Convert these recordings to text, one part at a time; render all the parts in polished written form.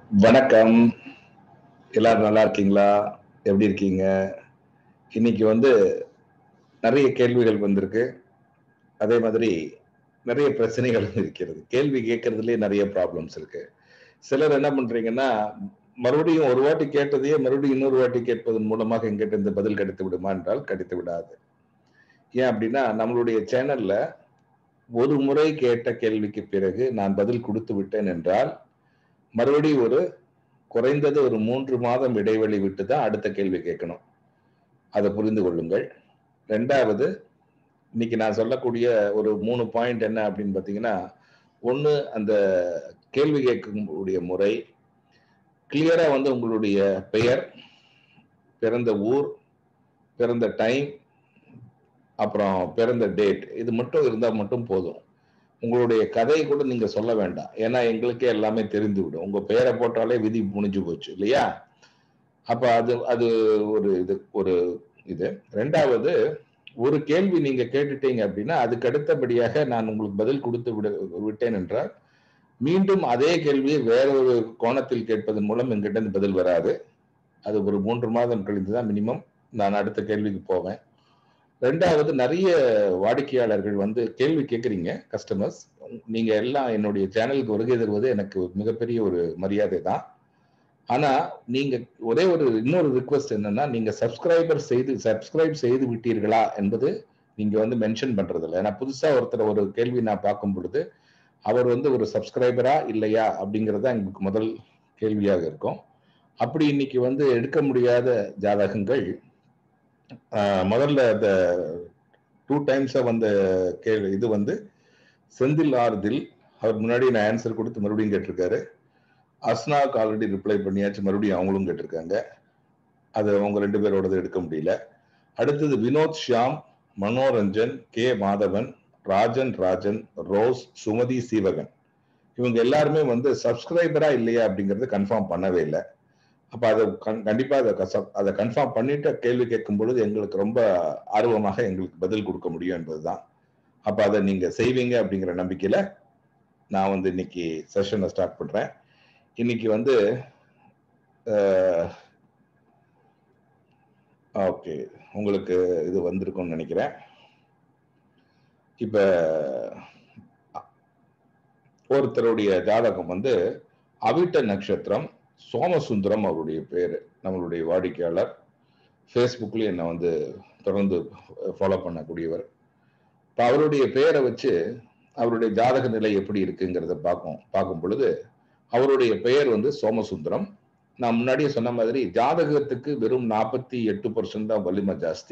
வணக்கம். எல்லாரும் நல்லா இருக்கீங்களா? எப்படி இருக்கீங்க? இன்னைக்கு வந்து நெறைய கேள்விகள் வந்திருக்கு. அதே மாதிரி நெறைய பிரச்சனைகளும் இருக்கிறது. கேள்வி கேட்கறதுலயே நெறைய ப்ராப்ளம்ஸ் இருக்கு. சிலர் என்ன பண்றீங்கன்னா, மறுபடியும் ஒரு வாட்டி கேட்டதையே மறுபடியும் இன்னொரு வாட்டி கேட்பதன் மூலமாக எங்கிட்ட இருந்து பதில் கிடைத்து விடுமா என்றால் கிடைத்து விடாது. ஏன் அப்படின்னா, நம்மளுடைய சேனல்ல ஒரு முறை கேட்ட கேள்விக்கு பிறகு நான் பதில் குடுத்து விட்டேன் என்றால், மறுபடியும் குறைந்தது ஒரு 3 மாதம் இடைவெளி விட்டு தான் அடுத்த கேள்வி கேட்கணும். அத புரிந்து கொள்ளுங்கள். 2வது இன்னைக்கு நான் சொல்லக்கூடிய ஒரு 3 பாயிண்ட் என்ன அப்படின்னு பார்த்தீங்கன்னா, 1 அந்த கேள்வி கேட்கக்கூடிய முறை, கிளியரா வந்து உங்களுடைய பெயர், பிறந்த ஊர், பிறந்த டைம், அப்புறம் பிறந்த டேட் இது மட்டும் இருந்தா மட்டும் போதும். உங்களுடைய கதைய கூட நீங்க சொல்ல வேண்டாம். ஏன்னா எங்களுக்கே எல்லாமே தெரிந்துவிடும். உங்க பெயர போட்டாலே விதி முடிஞ்சு போச்சு இல்லையா? அப்ப அது அது ஒரு இது. 2வது ஒரு கேள்வி நீங்க கேட்டுட்டீங்க அப்படின்னா, அதுக்கு அடுத்தபடியாக நான் உங்களுக்கு பதில் குடுத்து விட்டேன் என்றால், மீண்டும் அதே கேள்வியை வேற ஒரு கோணத்தில் கேட்பதன் மூலம் என்கிட்ட இருந்து பதில் வராது. அது ஒரு 3 மாதம் கழிந்து தான் மினிமம் நான் அடுத்த கேள்விக்கு போவேன். 2வது நெறைய வாடிக்கையாளர்கள் வந்து கேள்வி கேட்கிறீங்க கஸ்டமர்ஸ். நீங்க எல்லாம் என்னுடைய சேனலுக்கு வருகை தருவது எனக்கு மிகப்பெரிய ஒரு மரியாதை தான். ஆனா, நீங்க ஒரே இன்னொரு ரிக்வெஸ்ட் என்னன்னா, நீங்க சப்ஸ்கிரைப் செய்து விட்டீர்களா என்பது நீங்க வந்து மென்ஷன் பண்றதில்ல. ஏன்னா புதுசா ஒரு கேள்வி நான் பார்க்கும் பொழுது, அவர் வந்து ஒரு சப்ஸ்கிரைபரா? இல்லையா? அப்படிங்கிறது தான் எங்களுக்கு முதல் கேள்வியாக இருக்கும். அப்படி இன்னைக்கு வந்து எடுக்க முடியாத ஜாதகங்கள், அ முதல்ல அந்த 2 டைம்ஸா வந்த இது வந்து செந்தில் ஆர் தில். அவர் முன்னாடி நான் ஆன்சர் குடுத்து மறுபடியும் கேட்டிருக்காரு. அஸ்னாவுக்கு ஆல்ரெடி ரிப்ளை பண்ணியாச்சு. மறுபடியும் அவங்களும் கேட்டிருக்காங்க. அது அவங்க 2 பேரோடது எடுக்க முடியல. அடுத்தது வினோத் ஷியாம், மனோரஞ்சன், கே மாதவன், ராஜன், ரோஸ், சுமதி சீவகன். இவங்க எல்லாருமே வந்து சப்ஸ்கிரைபரா இல்லையா அப்படிங்கறது கன்ஃபார்ம் பண்ணவே இல்ல. அப்ப அத கண்டிப்பா அத கன்ஃபார்ம் பண்ணிட்டு கேள்வி கேட்கும் பொழுது எங்களுக்கு ரொம்ப ஆர்வமாக எங்களுக்கு பதில் கொடுக்க முடியும் என்பதுதான். அப்ப அத நீங்க செய்வீங்க அப்படிங்கிற நம்பிக்கையில நான் வந்து இன்னைக்கு செஷனை ஸ்டார்ட் பண்றேன். இன்னைக்கு வந்து ஓகே, உங்களுக்கு இது வந்திருக்கும்னு நினைக்கிறேன். இப்ப ஒருத்தருடைய ஜாதகம் வந்து அவிட்ட நட்சத்திரம், சோமசுந்தரம் அவருடைய பேரு. நம்மளுடைய வாடிக்கையாளர் ஃபேஸ்புக்லயும் என்ன வந்து தொடர்ந்து ஃபாலோ பண்ணக்கூடியவர். இப்ப அவருடைய பெயரை வச்சு அவருடைய ஜாதக நிலை எப்படி இருக்குங்கிறத பார்க்கும் பொழுது, அவருடைய பெயர் வந்து சோமசுந்தரம். நான் முன்னாடியே சொன்ன மாதிரி ஜாதகத்துக்கு வெறும் 48% தான் வலிமை ஜாஸ்தி.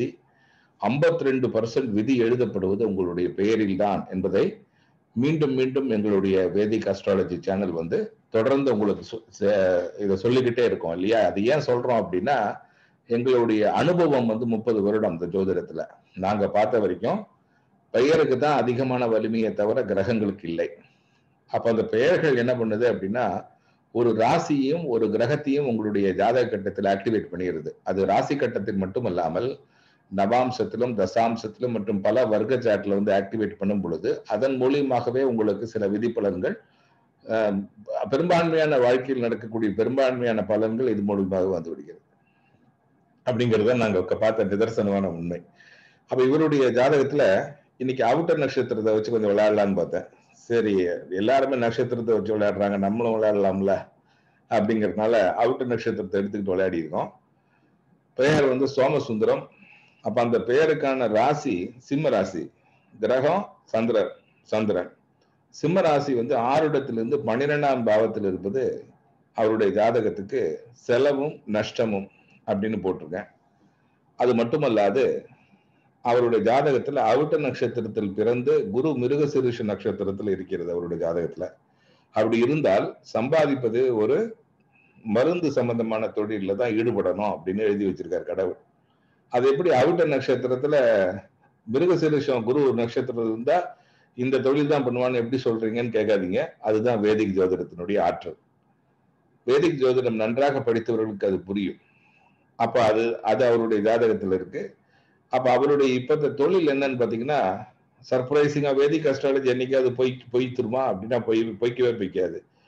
52% விதி எழுதப்படுவது உங்களுடைய பெயரில் தான் என்பதை மீண்டும் மீண்டும் எங்களுடைய வேதிக் அஸ்ட்ராலஜி சேனல் வந்து தொடர்ந்து உங்களுக்கு இதை சொல்லிக்கிட்டே இருக்கோம் இல்லையா? அது ஏன் சொல்றோம் அப்படின்னா, எங்களுடைய அனுபவம் வந்து 30 வருடம் இந்த ஜோதிடத்துல. நாங்க பார்த்த வரைக்கும் பெயருக்கு தான் அதிகமான வலிமையை தவிர கிரகங்களுக்கு இல்லை. அப்ப அந்த பெயர்கள் என்ன பண்ணுது அப்படின்னா, ஒரு ராசியையும் ஒரு கிரகத்தையும் உங்களுடைய ஜாதக கட்டத்தில் ஆக்டிவேட் பண்ணிடுது. அது ராசி கட்டத்தில் மட்டுமல்லாமல் நவாம்சத்திலும் தசாம்சத்திலும் மற்றும் பல வர்க்க சாட்ல வந்து ஆக்டிவேட் பண்ணும் பொழுது அதன் மூலியமாகவே உங்களுக்கு சில விதிப்பலன்கள், பெரும்பான்மையான வாழ்க்கையில் நடக்கக்கூடிய பெரும்பான்மையான பலன்கள் இது மூலியமாக வந்து விடுகிறது அப்படிங்கறத நாங்க பார்த்த நிதர்சனமான உண்மை. அப்ப இவருடைய ஜாதகத்துல இன்னைக்கு அவுட்டர் நட்சத்திரத்தை வச்சு கொஞ்சம் விளையாடலாம்னு பார்த்தேன். சரி, எல்லாருமே நட்சத்திரத்தை வச்சு விளையாடுறாங்க, நம்மளும் விளையாடலாம்ல அப்படிங்கறதுனால அவுட்டர் நட்சத்திரத்தை எடுத்துக்கிட்டு விளையாடி இருக்கோம். பெயர் வந்து சோமசுந்தரம். அப்ப அந்த பெயருக்கான ராசி சிம்ம ராசி, கிரகம் சந்திரன். சிம்ம ராசி வந்து 6 இடத்திலிருந்து 12ஆம் பாவத்தில் இருப்பது அவருடைய ஜாதகத்துக்கு செலவும் நஷ்டமும் அப்படின்னு போட்டிருக்கேன். அது மட்டுமல்லாது அவருடைய ஜாதகத்துல அவிட்ட நட்சத்திரத்தில் பிறந்து குரு மிருகசீரிஷ நட்சத்திரத்தில் இருக்கிறது அவருடைய ஜாதகத்துல. அப்படி இருந்தால் சம்பாதிப்பது ஒரு மருந்து சம்பந்தமான தொழில தான் ஈடுபடணும் அப்படின்னு எழுதி வச்சிருக்காரு கடவுள். அது எப்படி அவிட்ட நட்சத்திரத்துல மிருகசீரிஷம் குரு நட்சத்திரம் இருந்தா இந்த தொழில் தான் பண்ணுவான்னு எப்படி சொல்றீங்கன்னு கேட்காதீங்க. அதுதான் வேதிக் ஜோதிடத்தினுடைய ஆற்றல். வேதிக் ஜோதிடம் நன்றாக படித்தவர்களுக்கு அது புரியும். அப்ப அது அவருடைய ஜாதகத்துல இருக்கு. அப்ப அவருடைய இப்பத்த தொழில் என்னன்னு பாத்தீங்கன்னா, சர்ப்ரைசிங்கா வேதிக் அஸ்ட்ராலஜி என்னைக்காவது பொய்த்துருமா அப்படின்னா பொய்க்கவே பொய்க்காது.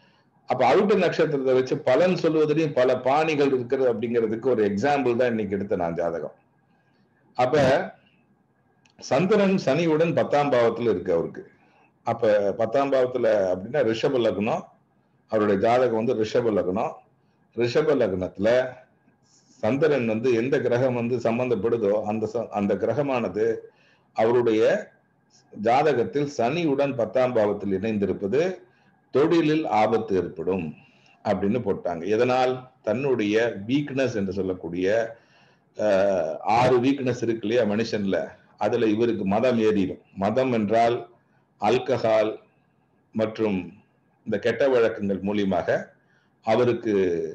அப்ப அவிட்ட நட்சத்திரத்தை வச்சு பலன் சொல்வதிலையும் பல பாணிகள் இருக்கிறது அப்படிங்கிறதுக்கு ஒரு எக்ஸாம்பிள் தான் இன்னைக்கு எடுத்த நான் ஜாதகம். அப்ப சந்திரன் சனியுடன் 10ஆம் பாவத்துல இருக்கு அவருக்கு. அப்ப 10ஆம் பாவத்துல அப்படின்னா ரிஷப லக்னம், அவருடைய ஜாதகம் வந்து ரிஷப லக்னம். ரிஷப லக்னத்துல சந்திரன் வந்து எந்த கிரகம் வந்து சம்பந்தப்படுதோ அந்த கிரகமானது அவருடைய ஜாதகத்தில் சனியுடன் 10ஆம் பாவத்தில் இணைந்திருப்பது தொழிலில் ஆபத்து ஏற்படும் அப்படின்னு போட்டாங்க. எதனால்? தன்னுடைய வீக்னஸ் என்று சொல்லக்கூடிய 6 வீக்னஸ் இருக்கு இல்லையா மனுஷன்ல, அதுல இவருக்கு மதம் ஏறிடும். மதம் என்றால் ஆல்கஹால் மற்றும் இந்த கெட்ட வழக்கங்கள் மூலியமாக அவருக்கு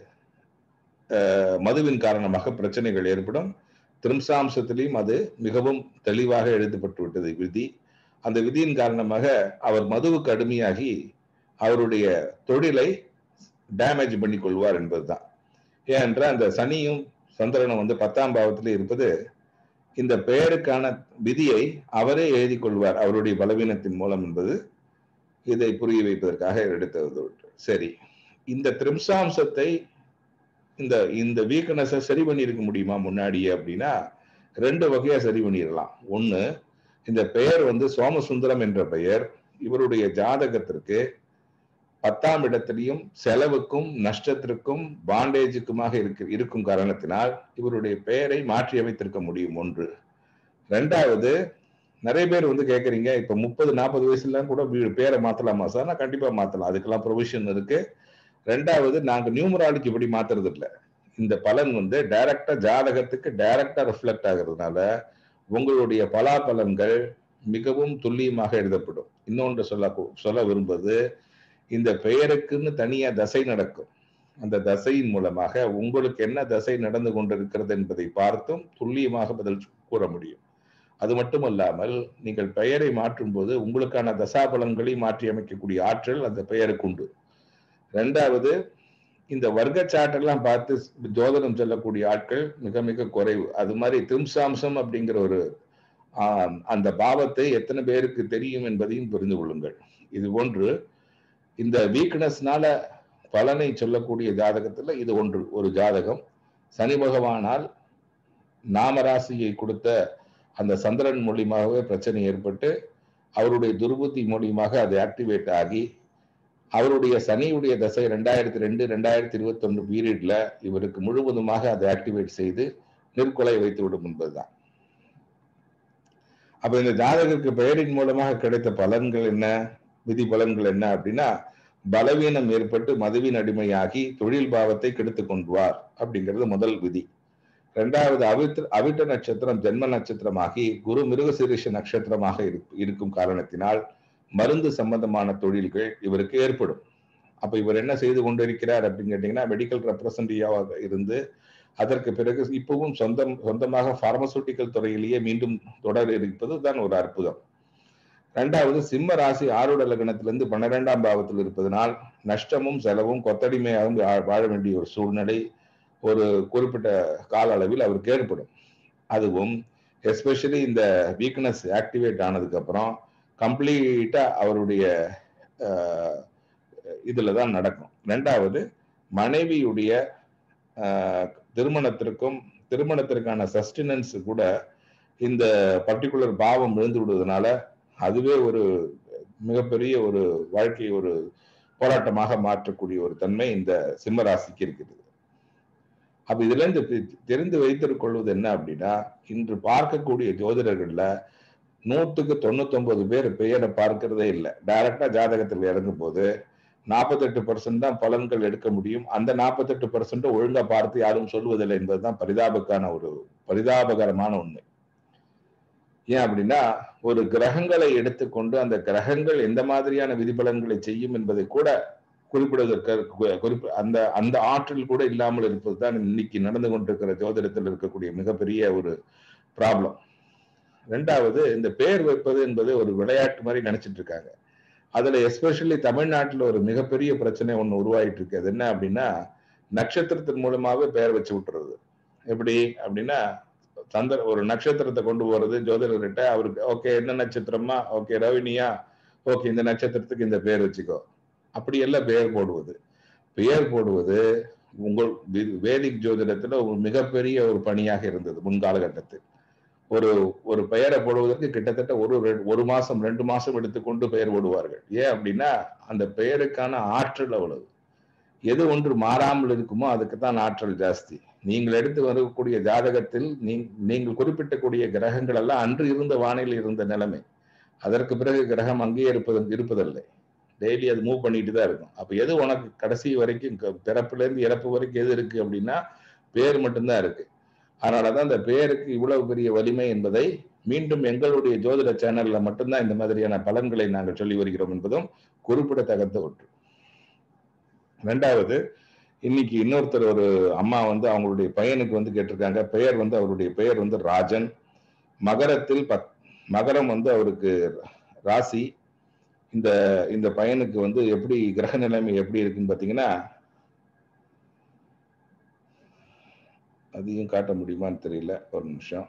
மதுவின் காரணமாக பிரச்சனைகள் ஏற்படும். திரிம்சாம்சத்திலையும் அது மிகவும் தெளிவாக எழுதப்பட்டு விட்டது விதி. அந்த விதியின் காரணமாக அவர் மதுவுக்கு அடிமையாகி அவருடைய தொழிலை டேமேஜ் பண்ணி கொள்வார் என்பதுதான். ஏனென்றால் அந்த சனியும் சந்திரனும் வந்து 10ஆம் பாவத்தில் இருப்பது இந்த பெயருக்கான விதியை அவரே எழுதி கொள்வார் அவருடைய பலவீனத்தின் மூலம் என்பது இதை புரிய வைப்பதற்காக எடுத்தது. சரி, இந்த திரிம்சாம்சத்தை இந்த இந்த வீக்னஸை சரி பண்ணியிருக்க முடியுமா முன்னாடியே அப்படின்னா 2 வகையா சரி பண்ணிடலாம். ஒண்ணு, இந்த பெயர் வந்து சோமசுந்தரம் என்ற பெயர் இவருடைய ஜாதகத்திற்கு 10ஆம் இடத்திலையும் செலவுக்கும் நஷ்டத்திற்கும் பாண்டேஜுக்குமாக இருக்கும் காரணத்தினால் இவருடைய பெயரை மாற்றி அமைத்திருக்க முடியும். ஒன்று. 2வது, நிறைய பேர் வந்து கேட்கறீங்க, இப்ப 30-40 வயசுல கூட பேரை மாத்தலாமா சார்? நான் கண்டிப்பா மாத்தலாம், அதுக்கெல்லாம் ப்ரொவிஷன் இருக்கு. 2வது, நாங்க நியூமராலஜி இப்படி மாத்துறது இல்லை. இந்த பலன் வந்து டைரக்டா ஜாதகத்துக்கு டைரக்டா ரிஃப்ளெக்ட் ஆகுறதுனால உங்களுடைய பலாபலன்கள் மிகவும் துல்லியமாக எழுதப்படும். இன்னொன்று சொல்ல விரும்புவது, இந்த பெயருக்குன்னு தனியா தசை நடக்கும். அந்த தசையின் மூலமாக உங்களுக்கு என்ன தசை நடந்து கொண்டிருக்கிறது என்பதை பார்த்தும் துல்லியமாக பதில் கூற முடியும். அது மட்டுமல்லாமல் நீங்கள் பெயரை மாற்றும் போது உங்களுக்கான தசாபலன்களை மாற்றி அமைக்கக்கூடிய ஆற்றல் அந்த பெயருக்கு உண்டு. 2வது, இந்த வர்க்க சாட்டெல்லாம் பார்த்து ஜோதிடம் சொல்லக்கூடிய ஆட்கள் மிக மிக குறைவு. அது மாதிரி திரிம்சாம்சம் அப்படிங்கிற ஒரு அந்த பாவத்தை எத்தனை பேருக்கு தெரியும் என்பதையும் புரிந்து கொள்ளுங்கள். இது ஒன்று. இந்த வீக்னஸ்னால பலனை சொல்லக்கூடிய ஜாதகத்துல இது ஒன்று. ஒரு ஜாதகம் சனி பகவானால் நாமராசியை கொடுத்த அந்த சந்திரன் மூலியமாகவே பிரச்சனை ஏற்பட்டு அவருடைய துர்புத்தி மூலியமாக அது ஆக்டிவேட் ஆகி அவருடைய சனியுடைய தசை 2002-2021 பீரியட்ல இவருக்கு முழுவதுமாக அதை ஆக்டிவேட் செய்து நிற்கொலை வைத்து விடும் என்பதுதான். அப்ப இந்த ஜாதகருக்கு பெயரின் மூலமாக கிடைத்த பலன்கள் என்ன, விதி பலன்கள் என்ன அப்படின்னா, பலவீனம் ஏற்பட்டு மதுவின் அடிமையாகி தொழில் பாவத்தை கெடுத்து கொண்டுவார் அப்படிங்கிறது முதல் விதி. 2வது, அவிட்ட நட்சத்திரம் ஜென்ம நட்சத்திரமாகி குரு மிருகசீரிஷ நட்சத்திரமாக இருக்கும் காரணத்தினால் மருந்து சம்பந்தமான தொழில்கள் இவருக்கு ஏற்படும். அப்ப இவர் என்ன செய்து கொண்டிருக்கிறார் அப்படின்னு கேட்டீங்கன்னா, மெடிக்கல் ரெப்ரசன்டேட்டிவாக இருந்து அதற்கு பிறகு இப்பவும் சொந்தமாக பார்மசூட்டிக்கல் துறையிலேயே மீண்டும் தொடர் இருப்பது தான் ஒரு அற்புதம். 2வது, சிம்ம ராசி ஆருட லக்னத்திலிருந்து 12ஆம் பாவத்தில் இருப்பதனால் நஷ்டமும் செலவும் கொத்தடிமையாகவும் வாழ வேண்டிய ஒரு சூழ்நிலை ஒரு குறிப்பிட்ட கால அளவில் அவருக்கு ஏற்படும். அதுவும் எஸ்பெஷலி இந்த வீக்னஸ் ஆக்டிவேட் ஆனதுக்கு அப்புறம் கம்ப்ளீட்டா அவருடைய இதுலதான் நடக்கும். 2வது, மனைவியுடைய திருமணத்திற்கான சஸ்டினன்ஸ் கூட இந்த பர்டிகுலர் பாவம் விழுந்து விடுவதனால அதுவே ஒரு மிகப்பெரிய ஒரு வாழ்க்கையை ஒரு போராட்டமாக மாற்றக்கூடிய ஒரு தன்மை இந்த சிம்ம ராசிக்கு இருக்கிறது. அப்ப இதுல இருந்து தெரிந்து வைத்துக் கொள்வது என்ன அப்படின்னா, இன்று பார்க்கக்கூடிய ஜோதிடர்கள்ல 100க்கு 99 பேர் பெயரை பார்க்கிறதே இல்லை. டைரக்டா ஜாதகத்தில் இறங்கும் போது 48% தான் பலன்கள் எடுக்க முடியும். அந்த 48% ஒழுங்கா பார்த்து யாரும் சொல்வதில்லை என்பதுதான் பரிதாபகரமான உண்மை. ஏன் அப்படின்னா, ஒரு கிரகங்களை எடுத்துக்கொண்டு அந்த கிரகங்கள் எந்த மாதிரியான விதிபலன்களை செய்யும் என்பதை கூட குறிப்பிடுவதற்கு அந்த ஆற்றல் கூட இல்லாமல் இருப்பதுதான் இன்னைக்கு நடந்து கொண்டிருக்கிற ஜோதிடத்தில் இருக்கக்கூடிய மிகப்பெரிய ஒரு ப்ராப்ளம். 2வது, இந்த பெயர் வைப்பது என்பது ஒரு விளையாட்டு மாதிரி நினைச்சிட்டு இருக்காங்க. அதுல எஸ்பெஷலி தமிழ்நாட்டில் ஒரு மிகப்பெரிய பிரச்சனை ஒண்ணு உருவாயிட்டு இருக்கு. அது என்ன அப்படின்னா, நட்சத்திரத்தின் மூலமாவே பெயர் வச்சு விட்டுறது. எப்படி அப்படின்னா, ஒரு நட்சத்திரத்தை கொண்டு போறது ஜோதிடர்கிட்ட, அவருக்கு ஓகே என்ன நட்சத்திரமா, ஓகே ரவினியா, ஓகே இந்த நட்சத்திரத்துக்கு இந்த பேர் வச்சுக்கோ, அப்படி எல்லாம் பெயர் போடுவது. பெயர் போடுவது உங்கள் வேதிக் ஜோதிடத்துல ஒரு மிகப்பெரிய ஒரு பணியாக இருந்தது முன்காலகட்டத்தில். ஒரு ஒரு பெயரை போடுவதற்கு கிட்டத்தட்ட ஒரு மாசம் 2 மாசம் எடுத்துக்கொண்டு பெயர் போடுவார்கள். ஏன் அப்படின்னா அந்த பெயருக்கான ஆற்றல் அவ்வளவு. எது ஒன்று மாறாமல் இருக்குமோ அதுக்கு தான் ஆற்றல் ஜாஸ்தி. நீங்கள் எடுத்து வரக்கூடிய ஜாதகத்தில் நீங்கள் குறிப்பிட்டக்கூடிய கிரகங்கள் எல்லாம் அன்று இருந்த வானிலை இருந்த நிலைமை. அதற்கு பிறகு கிரகம் அங்கேயே இருப்பதில்லை. டெய்லி அது மூவ் பண்ணிட்டு தான் இருக்கும். அப்ப எது உனக்கு கடைசி வரைக்கும் பிறப்புல இருந்து இறப்பு வரைக்கும் எது இருக்கு அப்படின்னா பேர் மட்டும்தான் இருக்கு. அதனாலதான் அந்த பேருக்கு இவ்வளவு பெரிய வலிமை என்பதை மீண்டும் எங்களுடைய ஜோதிட சேனல்ல மட்டும்தான் இந்த மாதிரியான பலன்களை நாங்கள் சொல்லி வருகிறோம் என்பதும் குறிப்பிடத்தகுந்த ஒன்று. ரெண்டாவது, இன்னைக்கு இன்னொருத்தர் ஒரு அம்மா வந்து அவங்களுடைய பையனுக்கு வந்து கேட்டிருக்காங்க. பெயர் வந்து அவருடைய பெயர் வந்து ராஜன். மகரத்தில் மகரம் வந்து அவருக்கு ராசி. இந்த இந்த பையனுக்கு வந்து எப்படி கிரக நிலைமை எப்படி இருக்குன்னு பாத்தீங்கன்னா, அதையும் காட்ட முடியுமான்னு தெரியல, ஒரு நிமிஷம்.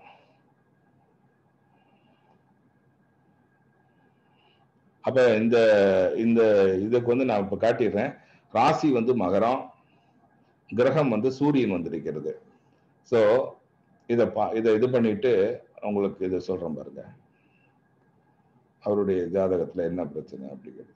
அப்ப இந்த இந்த இதுக்கு வந்து நான் இப்ப காட்டிடுறேன். ராசி வந்து மகரம், கிரகம் வந்து சூரியன் வந்திருக்கிறது. சோ இதை இது பண்ணிட்டு உங்களுக்கு இதை சொல்றேன் பாருங்க, அவருடைய ஜாதகத்துல என்ன பிரச்சனை அப்படிங்கிறது.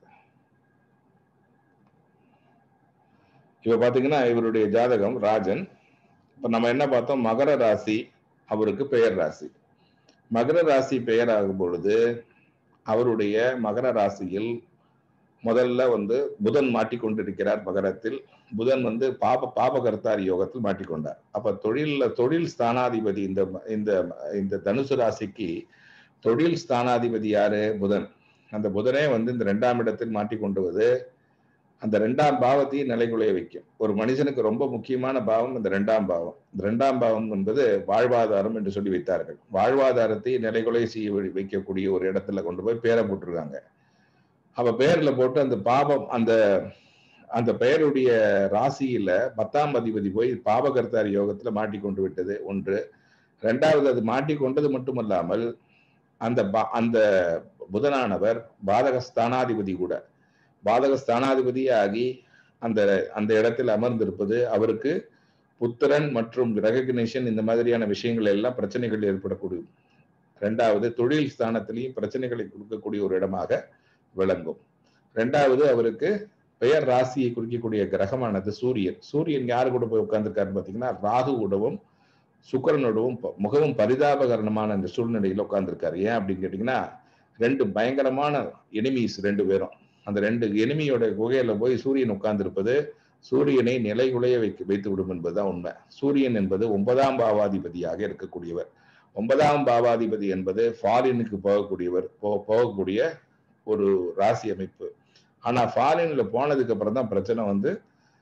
இப்ப பாத்தீங்கன்னா இவருடைய ஜாதகம் ராஜன். இப்ப நம்ம என்ன பார்த்தோம், மகர ராசி அவருக்கு பெயர் ராசி. மகர ராசி பெயர் ஆகும் பொழுது அவருடைய மகர ராசியில் முதல்ல வந்து புதன் மாட்டிக்கொண்டிருக்கிறார். மகரத்தில் புதன் வந்து பாபகர்த்தாரி யோகத்தில் மாட்டிக்கொண்டார். அப்ப தொழில் ஸ்தானாதிபதி இந்த தனுசு ராசிக்கு தொழில் ஸ்தானாதிபதி யாரு? புதன். அந்த புதனே வந்து இந்த 2ஆம் இடத்தில் மாட்டிக்கொண்டுவது அந்த 2ஆம் பாவத்தையே நிலைகுலைய வைக்கும். ஒரு மனுஷனுக்கு ரொம்ப முக்கியமான பாவம் இந்த 2ஆம் பாவம். இந்த 2ஆம் பாவம் என்பது வாழ்வாதாரம் என்று சொல்லி வைத்தார்கள். வாழ்வாதாரத்தை நிலைகுலை செய்ய வைக்கக்கூடிய ஒரு இடத்துல கொண்டு போய் பேரை போட்டிருக்காங்க. அப்ப பெயர்ல போட்டு அந்த பாவம் அந்த பெயருடைய ராசியில 10ஆம் அதிபதி போய் பாபகர்த்தாரி யோகத்துல மாட்டிக்கொண்டு விட்டது ஒன்று. ரெண்டாவது, அது மாட்டிக்கொண்டது மட்டுமல்லாமல் அந்த புதனானவர் பாதகஸ்தானாதிபதி கூட. பாதகஸ்தானாதிபதியாகி அந்த இடத்தில் அமர்ந்திருப்பது அவருக்கு புத்திரன் மற்றும் ரெகக்னிஷன் இந்த மாதிரியான விஷயங்கள் எல்லாம் பிரச்சனைகள் ஏற்படக்கூடிய, ரெண்டாவது தொழில் ஸ்தானத்திலையும் பிரச்சனைகளை கொடுக்கக்கூடிய ஒரு இடமாக விளங்கும். ரெண்டாவது, அவருக்கு பெயர் ராசியை குறிக்கக்கூடிய கிரகமானது சூரியன். சூரியன் யாரு கூட போய் உட்கார்ந்துருக்காருன்னு பாத்தீங்கன்னா ராகுவோடவும் சுக்கிரனோடவும் மிகவும் பரிதாபகரணமான இந்த சூழ்நிலையில உட்கார்ந்துருக்காரு. ஏன் அப்படின்னு கேட்டீங்கன்னா, 2 பயங்கரமான எனிமீஸ் 2 பேரும். அந்த 2 எனிமியோட குகையில போய் சூரியன் உட்கார்ந்திருப்பது சூரியனை நிலைகுலைய வைத்து விடும் என்பதுதான் உண்மை. சூரியன் என்பது 9ஆம் பாவாதிபதியாக இருக்கக்கூடியவர். 9ஆம் பாவாதிபதி என்பது ஃபாரினுக்கு போகக்கூடிய ஒரு ராசி அமைப்பு. ஆனா ஃபாரின்ல போனதுக்கு அப்புறம் தான் பிரச்சனை வந்து,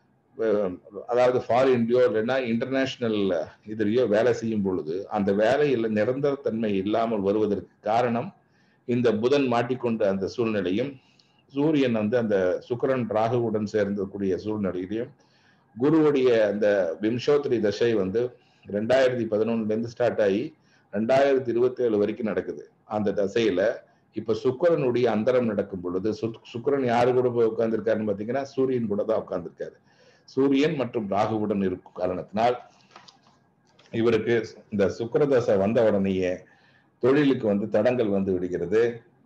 அதாவது ஃபாரின்லயோ இல்லைன்னா இன்டர்நேஷனல் இதுலயோ வேலை செய்யும் பொழுது அந்த வேலையில நிரந்தர தன்மை இல்லாமல் வருவதற்கு காரணம் இந்த புதன் மாட்டிக்கொண்ட அந்த சூழ்நிலையும், சூரியன் வந்து அந்த சுக்கிரன் ராகுவுடன் சேர்ந்தக்கூடிய சூழ்நிலையிலையும், குருவுடைய அந்த விம்சோத்ரி தசை வந்து 2011 இருந்து ஸ்டார்ட் ஆகி 2027 வரைக்கும் நடக்குது. அந்த தசையில இப்ப சுக்கிரனுடைய அந்தரம் நடக்கும் பொழுது, சுக்கிரன் யாரு கூட போய் உட்கார்ந்துருக்காருன்னு பாத்தீங்கன்னா சூரியன் கூட தான் உட்கார்ந்துருக்காரு. சூரியன் மற்றும் ராகுவுடன் இருக்கும் காரணத்தினால் இவருக்கு இந்த சுக்கிரதசை வந்த உடனேயே தொழிலுக்கு வந்து தடங்கள் வந்து விடுகிறது.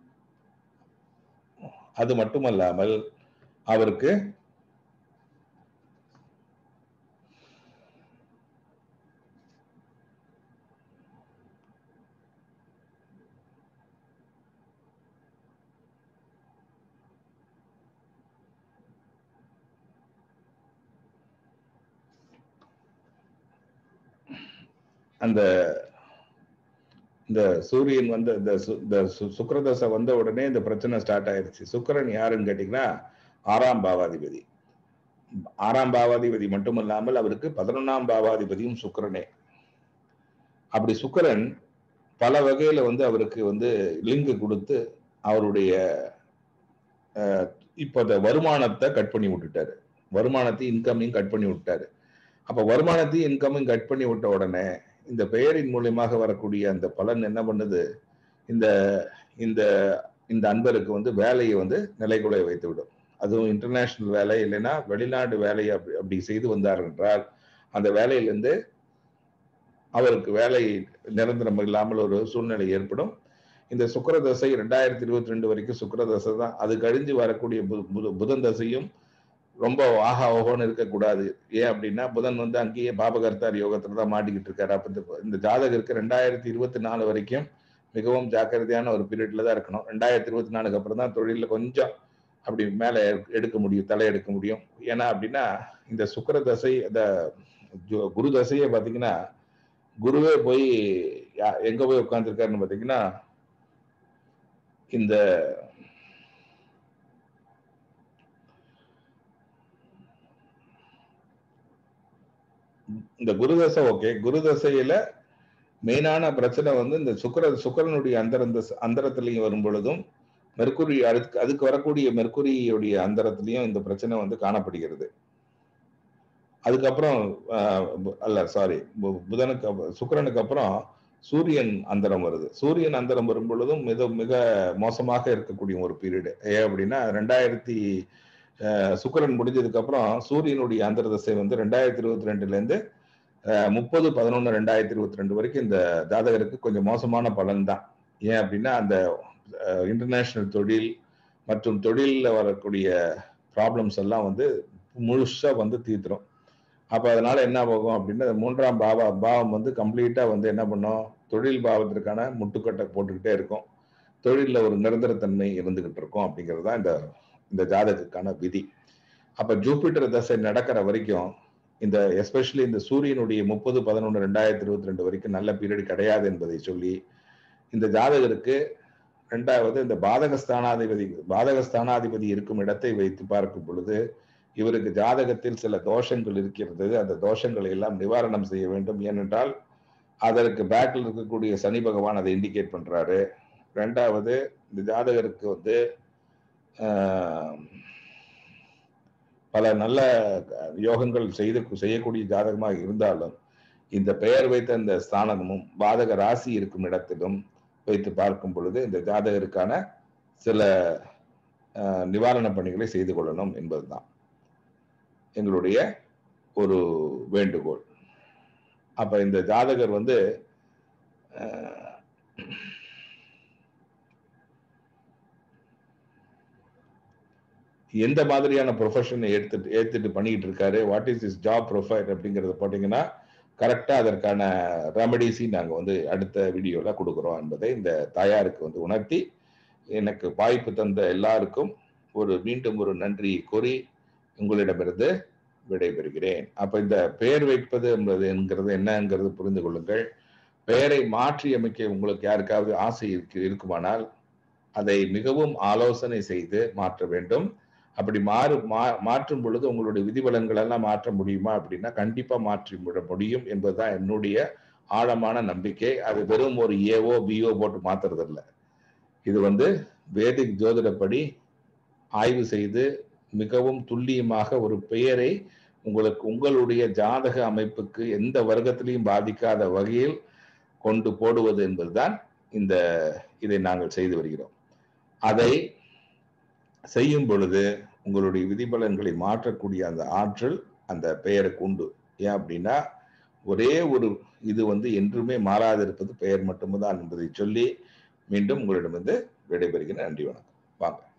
அது மட்டுமல்லாமல் அவருக்கு இந்த சூரியன் வந்து இந்த சுக்கிரதசை வந்த உடனே இந்த பிரச்சனை ஸ்டார்ட் ஆயிருச்சு. சுக்கிரன் யாருன்னு கேட்டீங்கன்னா 6ஆம் பாவாதிபதி. 6ஆம் பாவாதிபதி மட்டுமல்லாமல் அவருக்கு 11ஆம் பாவாதிபதியும் சுக்கிரனே. அப்படி சுக்கிரன் பல வகையில வந்து அவருக்கு வந்து லிங்க் கொடுத்து அவருடைய இப்ப வருமானத்தை கட் பண்ணி விட்டுட்டாரு. வருமானத்தையும் இன்கமையும் கட் பண்ணி விட்டாரு. அப்ப வருமானத்தையும் இன்கமையும் கட் பண்ணி விட்ட உடனே இந்த பெயரின் மூலியமாக வரக்கூடிய அந்த பலன் என்ன பண்ணுது, இந்த இந்த இந்த அன்பருக்கு வந்து வேலையை வந்து நிலைகுலைய வைத்து விடும். அதுவும் இன்டர்நேஷனல் வேலை இல்லைன்னா வெளிநாடு வேலை அப்படி செய்து வந்தார் என்றால் அந்த வேலையிலிருந்து அவருக்கு வேலை நிரந்தரம் இல்லாமல் ஒரு சூழ்நிலை ஏற்படும். இந்த சுக்கிர தசை 2022 வரைக்கும் சுக்கிர தசை தான். அது கழிஞ்சு வரக்கூடிய புதன் தசையும் ரொம்ப ஆஹா ஓஹோன்னு இருக்கக்கூடாது. ஏன் அப்படின்னா புதன் வந்து அங்கேயே பாபகர்த்தார் யோகத்துல தான் மாட்டிக்கிட்டு இருக்காரு. அப்ப இந்த ஜாதகருக்கு 2024 வரைக்கும் மிகவும் ஜாக்கிரதையான ஒரு பீரியட்ல தான் இருக்கணும். 2024க்கு அப்புறம் தான் தொழில கொஞ்சம் அப்படி மேல எடுக்க முடியும், தலை எடுக்க முடியும். ஏன்னா அப்படின்னா இந்த சுக்கிர தசை இந்த குரு தசையே பாத்தீங்கன்னா குருவே போய் எங்க போய் உட்கார்ந்துருக்காருன்னு பாத்தீங்கன்னா இந்த குருதசை ஓகே. குருதசையில மெயினான பிரச்சனை வந்து இந்த சுக்கிரனுடைய அந்தரத்திலையும் வரும் பொழுதும் மெர்க்குரி அதுக்கு வரக்கூடிய மெர்க்குரியுடைய அந்தரத்திலையும் இந்த பிரச்சனை வந்து காணப்படுகிறது. அதுக்கப்புறம் சுக்கிரனுக்கு அப்புறம் சூரியன் அந்தரம் வருது. சூரியன் அந்தரம் வரும் பொழுதும் மிக மோசமாக இருக்கக்கூடிய ஒரு பீரியடு. ஏன் அப்படின்னா சுக்கிரன் முடிஞ்சதுக்கு அப்புறம் சூரியனுடைய அந்தர தசை வந்து 2022ல இருந்து 30/11/2022 வரைக்கும் இந்த ஜாதகருக்கு கொஞ்சம் மோசமான பலன் தான். ஏன் அப்படின்னா அந்த இன்டர்நேஷனல் தொழில் மற்றும் தொழிலில் வரக்கூடிய ப்ராப்ளம்ஸ் எல்லாம் வந்து முழுசா வந்து தீர்த்துரும். அப்ப அதனால என்ன ஆகும் அப்படின்னா 3ஆம் பாவம் வந்து கம்ப்ளீட்டா வந்து என்ன பண்ணும், தொழில் பாவத்திற்கான முட்டுக்கட்டை போட்டுக்கிட்டே இருக்கும். தொழில ஒரு நிரந்தரத்தன்மை இருந்துகிட்டு இருக்கும் அப்படிங்கிறது தான் இந்த ஜாதகத்துக்கான விதி. அப்ப ஜூபிட்டர் தசை நடக்கிற வரைக்கும் இந்த எஸ்பெஷலி இந்த சூரியனுடைய 30/11/2022 வரைக்கும் நல்ல பீரியட் கிடையாது என்பதை சொல்லி இந்த ஜாதகருக்கு 2வது இந்த பாதகஸ்தானாதிபதி இருக்கும் இடத்தை வைத்து பார்க்கும் பொழுது இவருக்கு ஜாதகத்தில் சில தோஷங்கள் இருக்கிறது. அந்த தோஷங்களை எல்லாம் நிவாரணம் செய்ய வேண்டும். ஏனென்றால் அதற்கு பேக்ல இருக்கக்கூடிய சனி பகவான் அதை இண்டிகேட் பண்றாரு. 2வது இந்த ஜாதகருக்கு வந்து பல நல்ல யோகங்கள் செய்யக்கூடிய ஜாதகமாக இருந்தாலும் இந்த பெயர் வைத்த இந்த ஸ்தானமும் பாதக ராசி இருக்கும் இடத்திலும் வைத்து பார்க்கும் பொழுது இந்த ஜாதகருக்கான சில நிவாரண பணிகளை செய்து கொள்ளணும் என்பதுதான் எங்களுடைய ஒரு வேண்டுகோள். அப்ப இந்த ஜாதகர் வந்து எந்த மாதிரியான ப்ரொஃபஷனை ஏத்துட்டு பண்ணிட்டு இருக்காரு, what is is job profile அப்படிங்கறத போட்டீங்கன்னா கரெக்டா அதற்கான ரெமடிஸை நாங்க வந்து அடுத்த வீடியோல கொடுக்குறோம் என்பதை இந்த தாயாருக்கு வந்து உணர்த்தி எனக்கு வாய்ப்பு தந்த எல்லாருக்கும் மீண்டும் ஒரு நன்றி கூறி உங்களிடமிருந்து விடைபெறுகிறேன். அப்ப இந்த பெயர் வைப்பது என்கிறது என்னங்கிறது புரிந்து கொள்ளுங்கள். பெயரை மாற்றி அமைக்க உங்களுக்கு யாருக்காவது ஆசை இருக்குமானால் அதை மிகவும் ஆலோசனை செய்து மாற்ற வேண்டும். அப்படி மாற்றும் பொழுது உங்களுடைய விதிபலன்கள் எல்லாம் மாற்ற முடியுமா அப்படின்னா கண்டிப்பா மாற்றி விட முடியும் என்பதுதான் என்னுடைய ஆழமான நம்பிக்கை. அது வெறும் ஒரு ஏஓ பிஓ போட்டு மாத்துறது இல்லை. இது வந்து வேதிக் ஜோதிடப்படி ஆய்வு செய்து மிகவும் துல்லியமாக ஒரு பெயரை உங்களுடைய ஜாதக அமைப்புக்கு எந்த வர்க்கத்திலையும் பாதிக்காத வகையில் கொண்டு போடுவது என்பதுதான் இதை நாங்கள் செய்து வருகிறோம். அதை செய்யும் பொழுது உங்களுடைய விதிபலன்களை மாற்றக்கூடிய அந்த ஆற்றல் அந்த பெயருக்கு உண்டு. ஏன் அப்படின்னா ஒரே ஒரு இது வந்து என்றுமே மாறாதிருப்பது பெயர் மட்டும்தான் என்பதை சொல்லி மீண்டும் உங்களிடமிருந்து விடைபெறுகிறேன். நன்றி, வணக்கம். வாங்க.